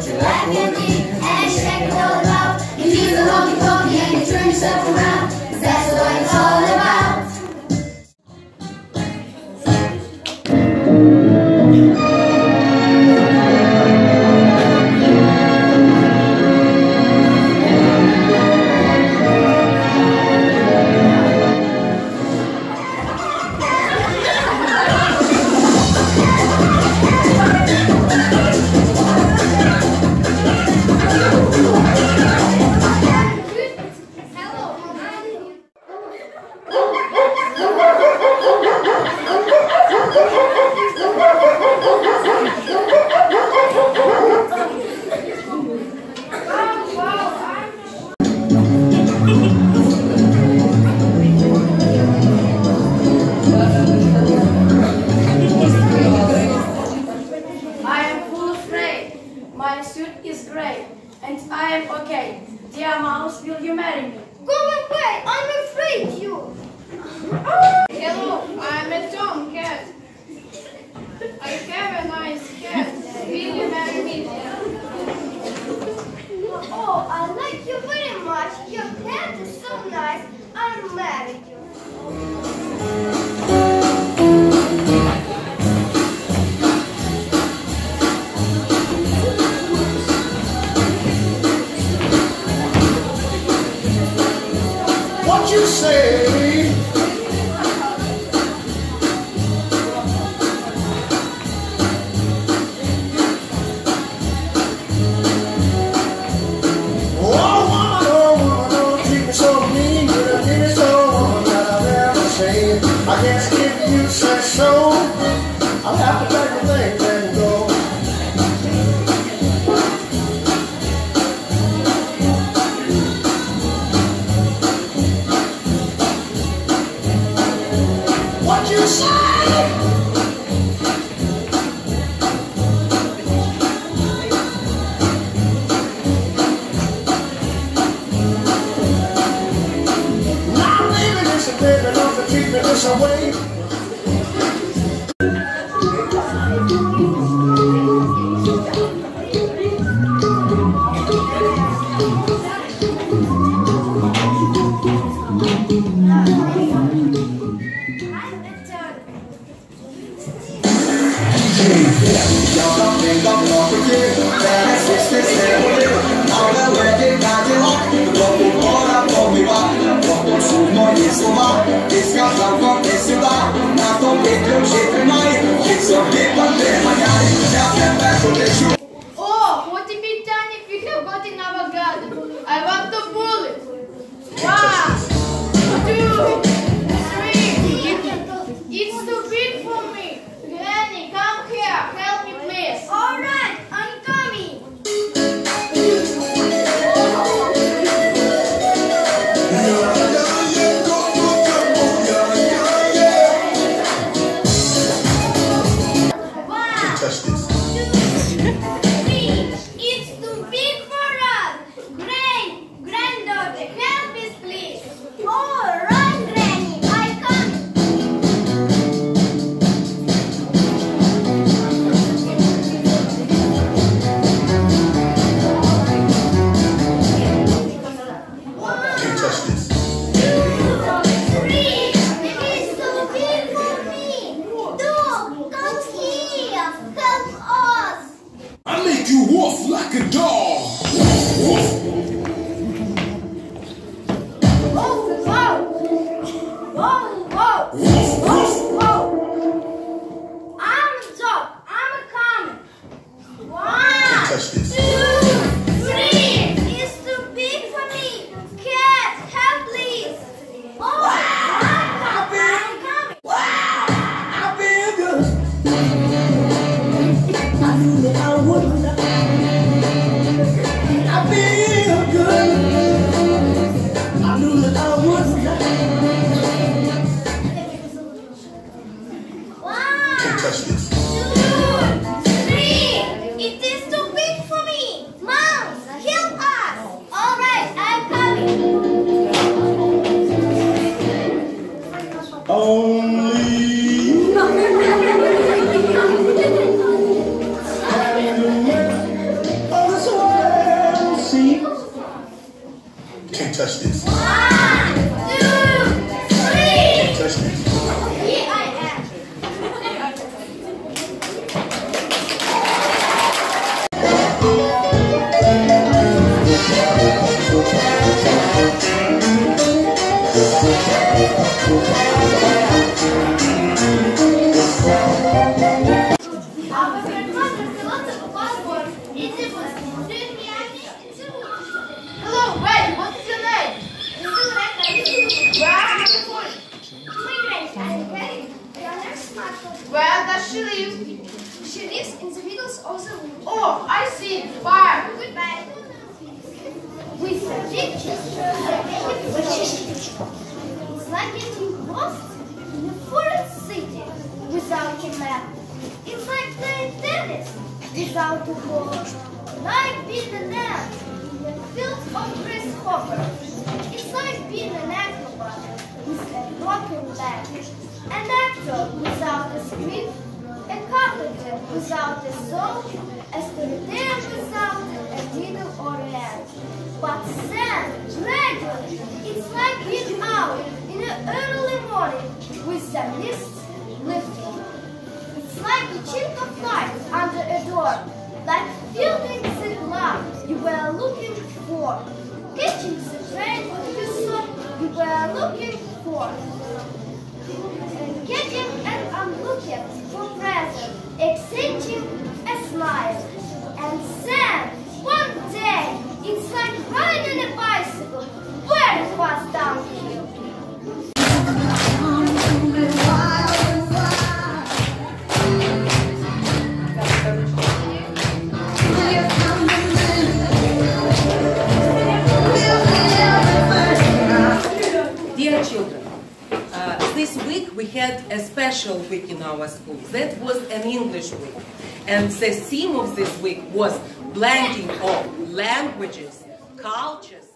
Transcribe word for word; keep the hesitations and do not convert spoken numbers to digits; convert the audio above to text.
put your left foot in and shake it all about. You leave the honky tonky and you turn yourself around, 'cause that's what it's all about. My suit is grey, and I am okay. Dear mouse, will you marry me? Go away! I'm afraid you! Hello, I'm a tomcat. I have a nice cat. Will you marry me? Oh, I like you very much. Your cat is so nice. I'll marry you. What you say? Oh, woman, oh, woman, don't treat me so mean. You done did me so wrong that I'll never say it. I guess if you say so, I'll have to pack my things and go. What you say? Now I'm leaving this and baby, don't treat me this away. Oh, what a big time if we have got in our garden. I want the bullet. One, two, three. It's too big for me. Granny, come here. Help me, please. All right, I'm coming. Yeah, yeah, yeah, go, go, go, yeah, yeah. Our grandmother filled up a passport. It was Hello, wait, what's your name? Where are you going? Where does she live? She lives in the middle of the room. Oh, I see. Bye. Goodbye. With the pictures, it's like getting lost in a foreign city without a map. It's like playing tennis without a ball. Like being an ant in a field of grasshoppers. It's like being an acrobat with a broken leg. An actor without a script. A carpenter without a saw, a storyteller without a needle or a hand. But sand, dragon, it's like being out in the early morning with the mist lifting. It's like a chink of light under a door, like fielding the glove you were looking for, catching the train you thought you were looking for. Getting and unlooking for present, exchanging a smile. And then, one day, it's like riding a bicycle, very fast downhill. Dear children, uh, this week we had a special week in our school. That was an English week. And the theme of this week was blending of languages, cultures,